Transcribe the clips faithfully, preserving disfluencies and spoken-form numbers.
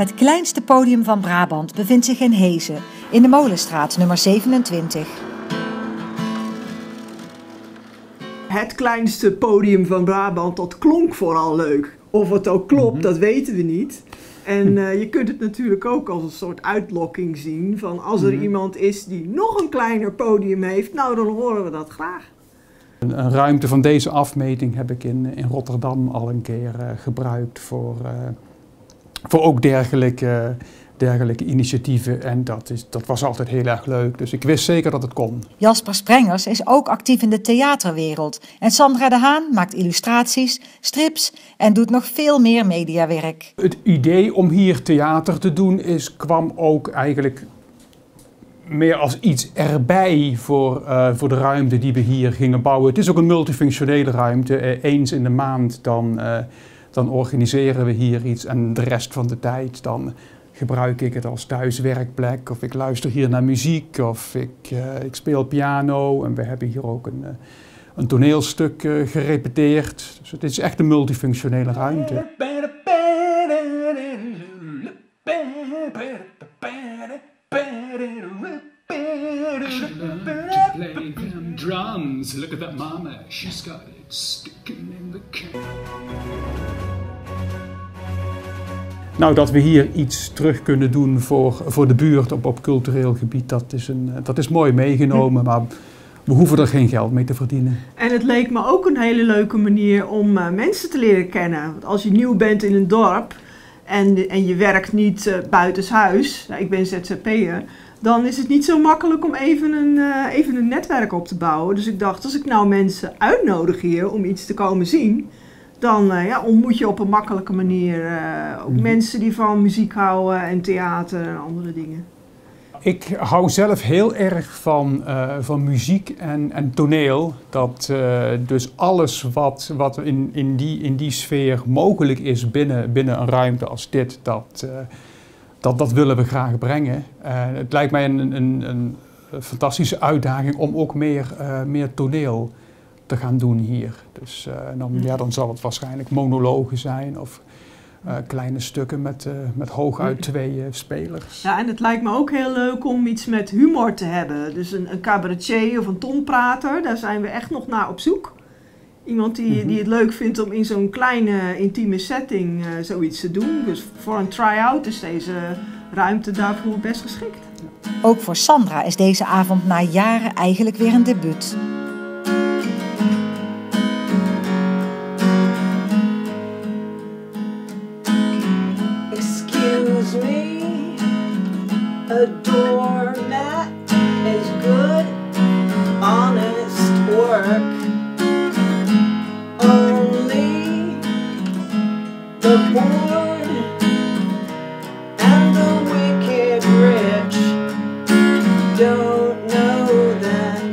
Het kleinste podium van Brabant bevindt zich in Heeze, in de Molenstraat nummer zevenentwintig. Het kleinste podium van Brabant, dat klonk vooral leuk. Of het ook klopt, mm-hmm. dat weten we niet. En uh, je kunt het natuurlijk ook als een soort uitlokking zien van als er mm-hmm. iemand is die nog een kleiner podium heeft, nou dan horen we dat graag. Een, een ruimte van deze afmeting heb ik in, in Rotterdam al een keer uh, gebruikt voor, uh, voor ook dergelijke, dergelijke initiatieven. En dat, is, dat was altijd heel erg leuk, dus ik wist zeker dat het kon. Jasper Sprengers is ook actief in de theaterwereld. En Sandra de Haan maakt illustraties, strips en doet nog veel meer mediawerk. Het idee om hier theater te doen is, kwam ook eigenlijk meer als iets erbij voor, uh, voor de ruimte die we hier gingen bouwen. Het is ook een multifunctionele ruimte. Uh, eens in de maand dan, uh, dan organiseren we hier iets en de rest van de tijd dan gebruik ik het als thuiswerkplek. Of ik luister hier naar muziek of ik, uh, ik speel piano en we hebben hier ook een, uh, een toneelstuk uh, gerepeteerd. Dus het is echt een multifunctionele ruimte. Play them drums. Look at that mama. She's got it sticking in the can. Nou, dat we hier iets terug kunnen doen voor, voor de buurt op, op cultureel gebied, dat is, een, dat is mooi meegenomen, maar we hoeven er geen geld mee te verdienen. En het leek me ook een hele leuke manier om uh, mensen te leren kennen. Want als je nieuw bent in een dorp en, en je werkt niet uh, buitenshuis, nou, ik ben Z Z P'er, dan is het niet zo makkelijk om even een, uh, even een netwerk op te bouwen. Dus ik dacht, als ik nou mensen uitnodig hier om iets te komen zien, dan uh, ja, ontmoet je op een makkelijke manier uh, ook mm. mensen die van muziek houden en theater en andere dingen. Ik hou zelf heel erg van, uh, van muziek en, en toneel. Dat uh, dus alles wat, wat in, in, die, in die sfeer mogelijk is binnen, binnen een ruimte als dit, dat, uh, dat, dat willen we graag brengen. Uh, het lijkt mij een, een, een fantastische uitdaging om ook meer, uh, meer toneel te gaan doen hier. Dus uh, dan, ja, dan zal het waarschijnlijk monologen zijn of uh, kleine stukken met, uh, met hooguit twee uh, spelers. Ja, en het lijkt me ook heel leuk om iets met humor te hebben. Dus een, een cabaretier of een tonprater, daar zijn we echt nog naar op zoek. Iemand die, mm-hmm. die het leuk vindt om in zo'n kleine intieme setting uh, zoiets te doen. Dus voor een try-out is deze ruimte daarvoor best geschikt. Ja. Ook voor Sandra is deze avond na jaren eigenlijk weer een debuut. A doormat is good, honest work. Only the bored and the wicked rich don't know that.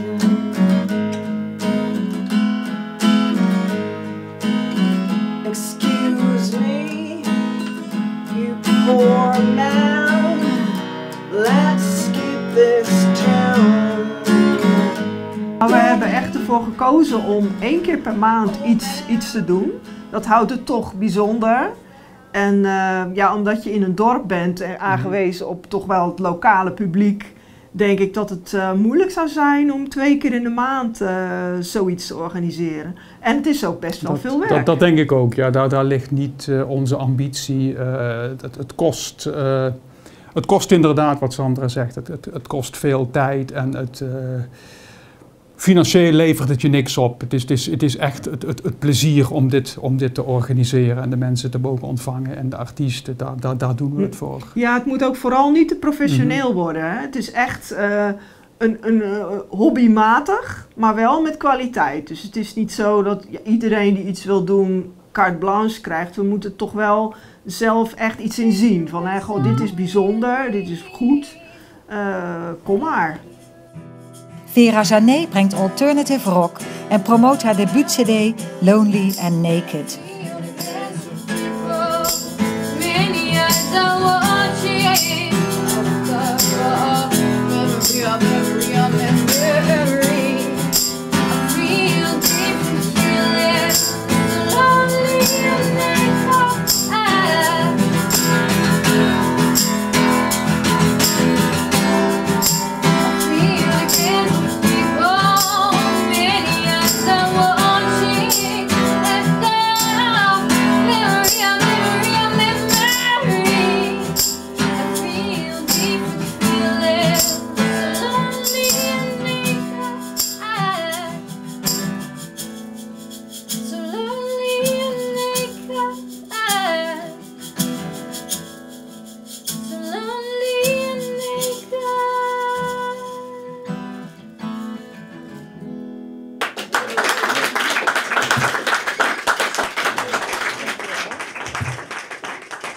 Excuse me, you poor man. Let's skip this town. We hebben echt ervoor gekozen om één keer per maand iets, iets te doen. Dat houdt het toch bijzonder. En uh, ja, omdat je in een dorp bent en aangewezen op toch wel het lokale publiek, denk ik dat het uh, moeilijk zou zijn om twee keer in de maand uh, zoiets te organiseren. En het is ook best wel dat, veel werk. Dat, dat denk ik ook. Ja, daar, daar ligt niet uh, onze ambitie. Uh, het, het kost... Uh, Het kost inderdaad, wat Sandra zegt, het, het, het kost veel tijd en het, uh, financieel levert het je niks op. Het is, het is, het is echt het, het, het plezier om dit, om dit te organiseren en de mensen te mogen ontvangen en de artiesten, daar, daar, daar doen we het voor. Ja, het moet ook vooral niet te professioneel mm-hmm. worden. Hè? Het is echt uh, een, een uh, hobbymatig, maar wel met kwaliteit. Dus het is niet zo dat iedereen die iets wil doen carte blanche krijgt. We moeten toch wel zelf echt iets in zien. Van, hè, goh, dit is bijzonder, dit is goed, uh, kom maar. Vera Janet brengt alternative rock en promoot haar debuut-cd Lonely and Naked.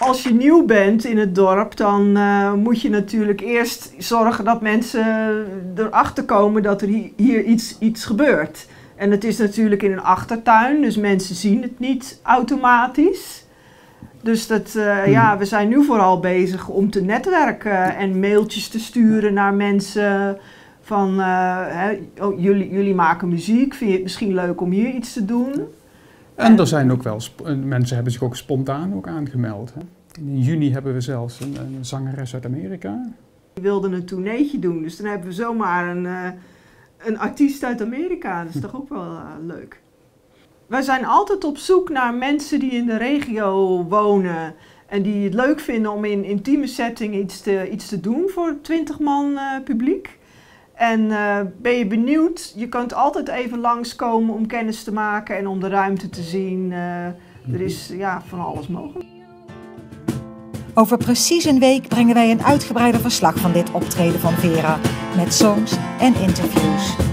Als je nieuw bent in het dorp, dan uh, moet je natuurlijk eerst zorgen dat mensen erachter komen dat er hier iets, iets gebeurt. En het is natuurlijk in een achtertuin, dus mensen zien het niet automatisch. Dus dat, uh, hmm. ja, we zijn nu vooral bezig om te netwerken en mailtjes te sturen naar mensen van uh, hè, oh, jullie, jullie maken muziek, vind je het misschien leuk om hier iets te doen? En er zijn ook wel, mensen hebben zich ook spontaan ook aangemeld. Hè? In juni hebben we zelfs een, een zangeres uit Amerika. Die wilde een tourneetje doen, dus dan hebben we zomaar een, uh, een artiest uit Amerika. Dat is toch ook wel uh, leuk. Wij zijn altijd op zoek naar mensen die in de regio wonen en die het leuk vinden om in intieme setting iets te, iets te doen voor twintig man uh, publiek. En uh, ben je benieuwd, je kunt altijd even langskomen om kennis te maken en om de ruimte te zien. Uh, er is ja, van alles mogelijk. Over precies een week brengen wij een uitgebreider verslag van dit optreden van Vera, met songs en interviews.